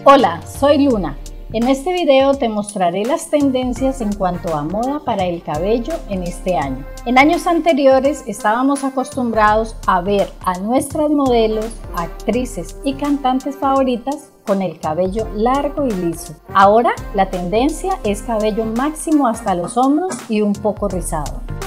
Hola, soy Luna. En este video te mostraré las tendencias en cuanto a moda para el cabello en este año. En años anteriores estábamos acostumbrados a ver a nuestras modelos, actrices y cantantes favoritas con el cabello largo y liso. Ahora la tendencia es cabello máximo hasta los hombros y un poco rizado.